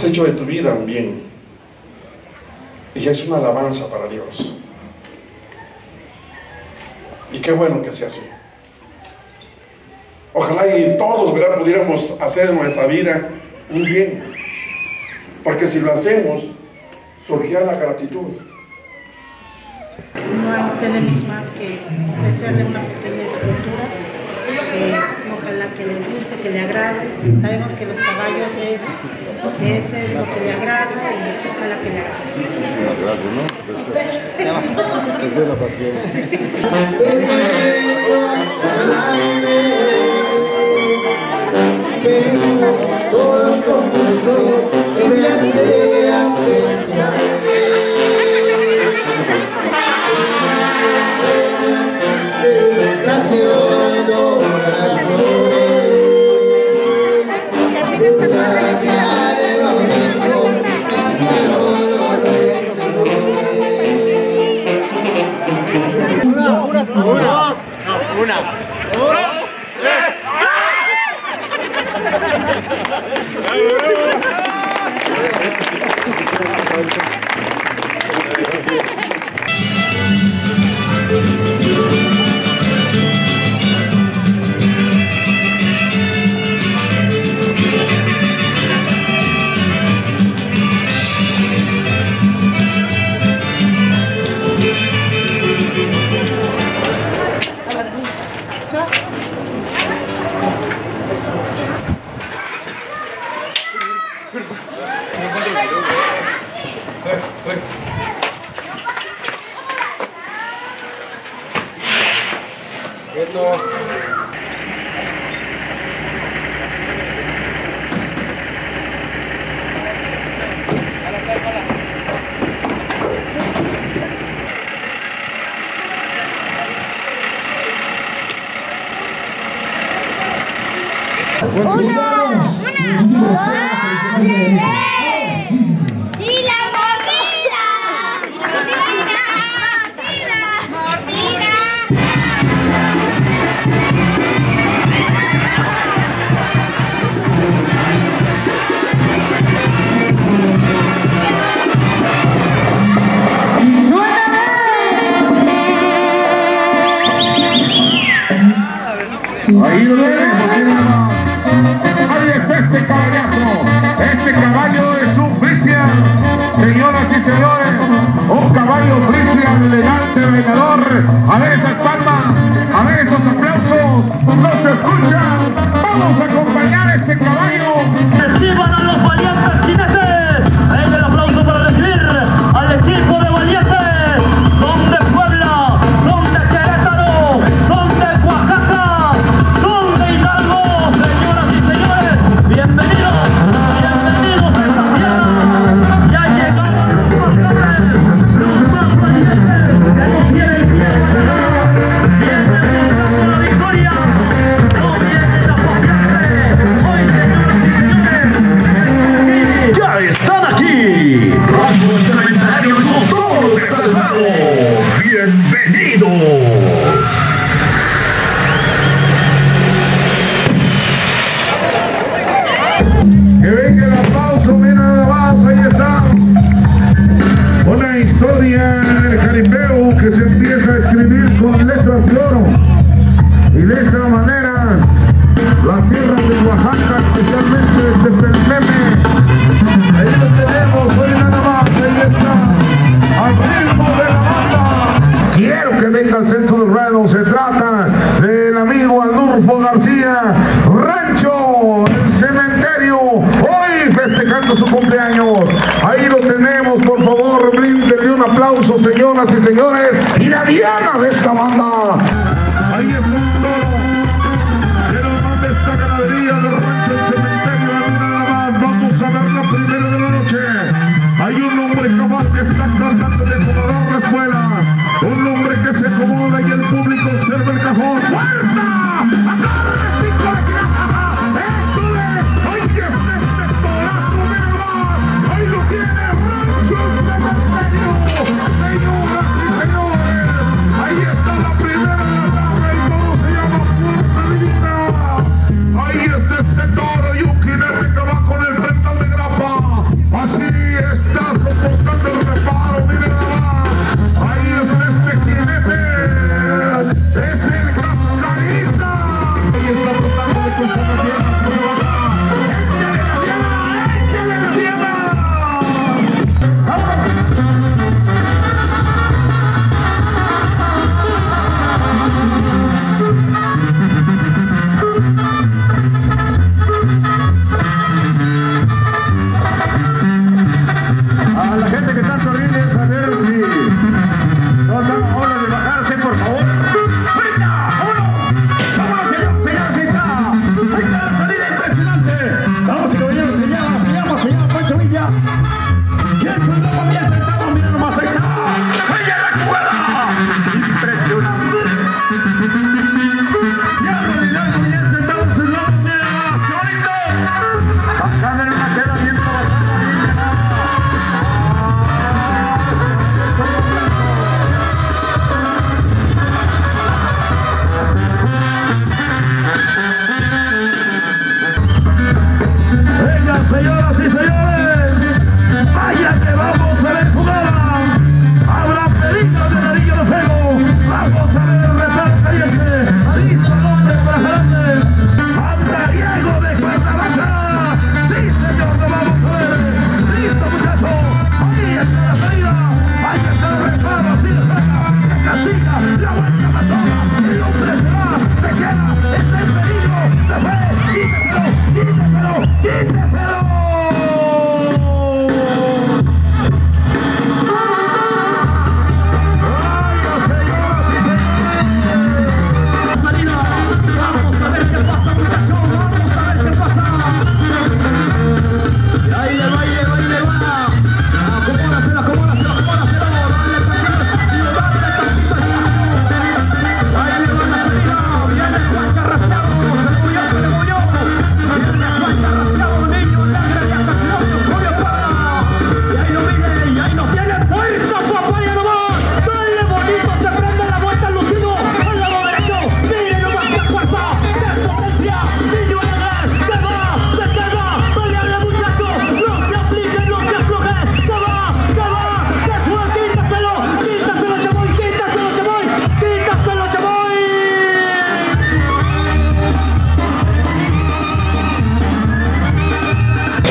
has hecho de tu vida un bien. Y es una alabanza para Dios. Y qué bueno que sea así. Ojalá y todos, ¿verdad?, pudiéramos hacer en nuestra vida un bien. Porque si lo hacemos, surgirá la gratitud. No tenemos más que ofrecerle una pequeña escultura. Ojalá que le guste, que le agrade. Sabemos que los caballos es lo que le agrada y ojalá que le agrade. Muchísimas gracias, ¿no? Es de la pasión. Todos con gusto, que ya sea felicidad. Ahí lo tenemos, ahí está este caballazo. Este caballo es un Frisian, señoras y señores, un caballo Frisian elegante, vengador. A ver esas palmas, a ver esos aplausos, no se escuchan. Vamos a acompañar a este caballo. Reciban a los valientes jinetes. El aplauso para recibir al equipo de valientes. Son de Puebla, son de Querétaro, son de Oaxaca, son de Hidalgo, señoras y señores. Bienvenidos a esta fiesta. Ya llegaron los más valientes que no tienen miedo a nada. Sienten por la victoria, no vienen a pasearse. Hoy, señoras y señores, ya están aquí. Rango Cementerio y sus toros exaltados. Bienvenidos. Que venga el aplauso, mira nada más, ahí está. Una historia en el jaripeo que se empieza a escribir con letras de oro. Y de esa manera, las tierras de Oaxaca, especialmente de Tepelmeme, ahí lo tenemos, hoy nada más, ahí está, al ritmo de la banda. Quiero que venga al centro del ruedo, se trata del amigo Adolfo García, Rancho, el Cementerio, hoy festejando su cumpleaños. Ahí lo tenemos, por favor, bríndenle un aplauso, señoras y señores, y la diana de esta banda. Ahí está un toro de la más esta ganadería del Rancho El Cementerio. Nada más, vamos a ver la primera de la noche. Hay un hombre cabal que está tratando de acomodar la escuela, un hombre que se acomoda y el público observa el cajón. ¡Puerta! ¡Acaba de 5 aquí! ¡Eso es! ¡Ahí está este torazo de más! ¡Ahí lo tiene Rancho El Cementerio! Señoras y señores, ahí está.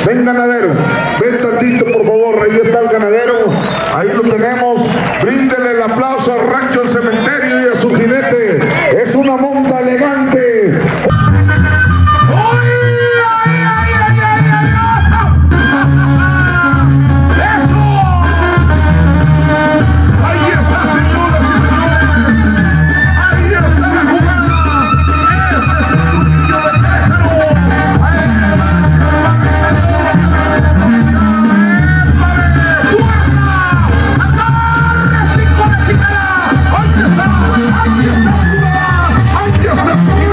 Ven, ganadero, ven tantito por favor, ahí está el ganadero, ahí lo tenemos, bríndele el aplauso al Rancho El Cementerio y a su jinete, es una monta elegante. Ahí está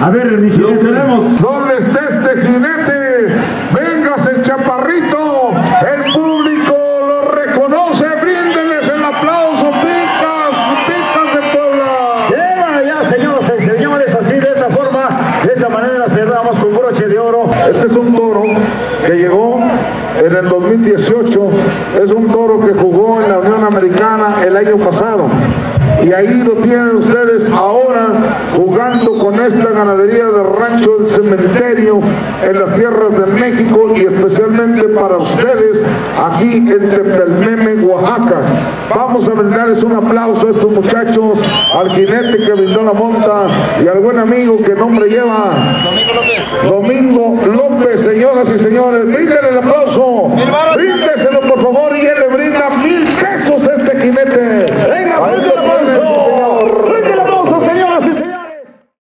A ver, mi jinete. Lo queremos. ¿Dónde está este jinete? Véngase el chaparrito. El público lo reconoce. Bríndenles el aplauso. Picas de Puebla. Ya, señoras y señores, así de esta forma, de esta manera cerramos con broche de oro. Este es un toro que llegó en el 2018. Es un toro que jugó en la Unión Americana el año pasado. Y ahí lo tienen ustedes ahora jugando con esta ganadería de Rancho del Cementerio en las tierras de México y especialmente para ustedes aquí en Tepelmeme, Oaxaca. Vamos a brindarles un aplauso a estos muchachos, al jinete que brindó la monta y al buen amigo que nombre lleva Domingo López, señoras y señores. Bríndenle el aplauso, bríndese